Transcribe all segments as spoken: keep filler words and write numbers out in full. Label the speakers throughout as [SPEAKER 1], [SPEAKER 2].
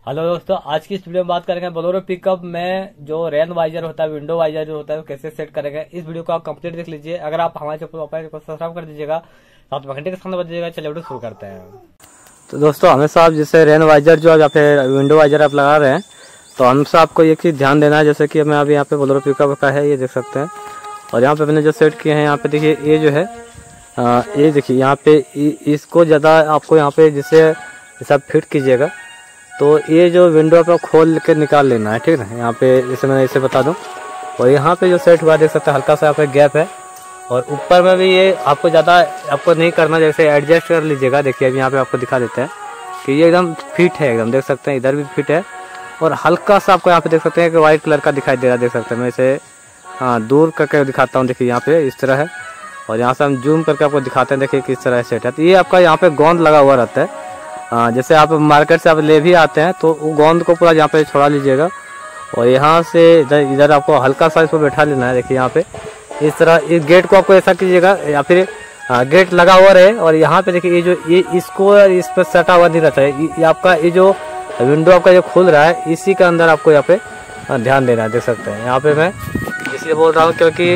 [SPEAKER 1] Hello दोस्तों, आज की इस वीडियो में बात करेंगे बोलेरो पिकअप में जो रेन वाइजर होता है, विंडो वाइजर जो होता है, कैसे सेट करेंगे। इस वीडियो को आप कंप्लीट देख लीजिए। अगर आप हमारे चैनल को सब्सक्राइब कर दीजिएगा, साथ में घंटे के सामने बज दीजिएगा। चलिए वीडियो शुरू करते हैं। तो दोस्तों, हमेशा आप जैसे रेन वाइजर जो या फिर विंडो वाइजर आप लगा रहे हैं, तो हमेशा आपको एक चीज ध्यान देना है। जैसे कि मैं अभी यहाँ पे बोलेरो पिकअप का है, ये देख सकते हैं। और यहाँ पे मैंने जो सेट किए हैं, यहाँ पे देखिए ये जो है आ, ये देखिए यहाँ पे इसको ज़्यादा आपको यहाँ पे जिसे जैसा फिट कीजिएगा, तो ये जो विंडो पे खोल के निकाल लेना है, ठीक है। यहाँ पे जैसे मैंने इसे बता दूं। और यहाँ पे जो सेट हुआ देख सकते हैं, हल्का सा यहाँ पे गैप है। और ऊपर में भी ये आपको ज़्यादा आपको नहीं करना, जैसे एडजस्ट कर लीजिएगा। देखिए अभी यहाँ पे आपको दिखा देते हैं कि ये एकदम फिट है, एकदम देख सकते हैं। इधर भी फिट है और हल्का सा आपको यहाँ पे देख सकते हैं कि वाइट कलर का दिखाई दे रहा है, देख सकते हैं। मैं इसे हाँ दूर करके दिखाता हूँ। देखिए यहाँ पे इस तरह है और यहाँ से हम जूम करके आपको दिखाते हैं। देखिए किस तरह सेट है। तो ये आपका यहाँ पे गोंद लगा हुआ रहता है। हाँ, जैसे आप मार्केट से आप ले भी आते हैं तो वो गोंद को पूरा यहाँ पे छोड़ा लीजिएगा और यहाँ से इधर इधर आपको हल्का सा इसको बैठा लेना है। देखिए यहाँ पे इस तरह इस गेट को आपको ऐसा कीजिएगा या फिर आ, गेट लगा हुआ रहे। और यहाँ पे देखिए ये जो ये इसको इस पर सटा हुआ नहीं रहता है। ये आपका ये जो विंडो आपका जो खुल रहा है, इसी के अंदर आपको यहाँ पे ध्यान देना है। देख सकते हैं यहाँ पे मैं इसलिए बोल रहा हूँ क्योंकि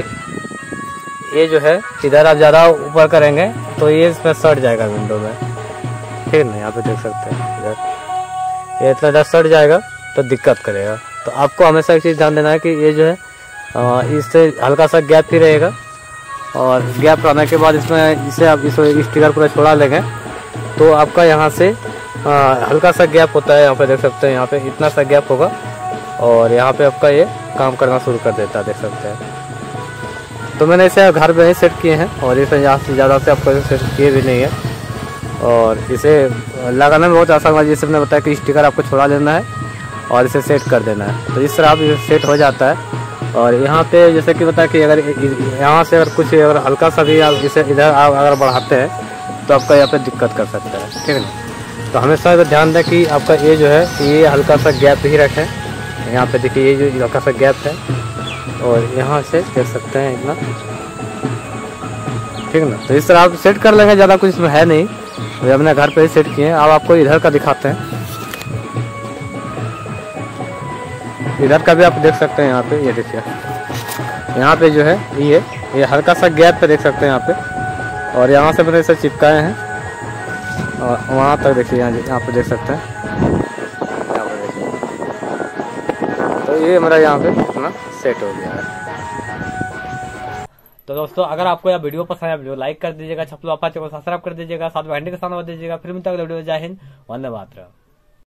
[SPEAKER 1] ये जो है इधर आप ज़्यादा ऊपर करेंगे तो ये इसमें सट जाएगा विंडो में, ठीक है ना। यहाँ पे देख सकते हैं इधर ये इतना ज़्यादा सट जाएगा तो दिक्कत करेगा। तो आपको हमेशा एक चीज़ ध्यान देना है कि ये जो है इससे हल्का सा गैप ही रहेगा। और गैप आने के बाद इसमें इसे आप इस स्टिकर पूरा छोड़ा लेंगे तो आपका यहाँ से आ, हल्का सा गैप होता है। यहाँ पे देख सकते हैं, यहाँ पे इतना सा गैप होगा और यहाँ पे आपका ये काम करना शुरू कर देता है, देख सकते हैं। तो मैंने इसे घर में ही सेट किए हैं और इसे यहाँ से ज़्यादा से आपको सेट किए भी नहीं है। और इसे लगाने में बहुत आसान है। जैसे मैंने बताया कि स्टिकर आपको छोड़ा लेना है और इसे सेट कर देना है। तो इस तरह आप इसे सेट हो जाता है। और यहाँ पे जैसे कि बताया कि अगर यहाँ से अगर कुछ अगर हल्का सा भी आप इसे इधर आप अगर बढ़ाते हैं तो आपका यहाँ पे दिक्कत कर सकता है, ठीक है ना। तो हमेशा अगर ध्यान दें कि आपका ये जो है ये हल्का सा गैप ही रखें। यहाँ पे देखिए ये जो हल्का सा गैप है और यहाँ से देख सकते हैं इतना, ठीक है ना। तो इस तरह आप सेट कर लेंगे, ज़्यादा कुछ इसमें है नहीं। तो हमने घर पे ही सेट किए हैं। अब आपको इधर का दिखाते हैं। इधर का भी आप देख सकते हैं। यहाँ पे ये देखिए यहाँ पे जो है ये ये हल्का सा गैप पे देख सकते हैं यहाँ पे। और यहाँ से मैंने इसे चिपकाए हैं और वहाँ तक देखिए यहाँ यहाँ पे देख सकते हैं। यहाँ पे देखिए तो ये मेरा यहाँ पे अपना सेट हो गया है। तो दोस्तों, अगर आपको यह वीडियो पसंद है, वीडियो लाइक कर दीजिएगा, छपलो आपा चैनल को सब्सक्राइब कर दीजिएगा, साथ में घंटे के सामने बजा दीजिएगा। फिर मिलता है अगले वीडियो। जय हिंद, वंदे मातरम।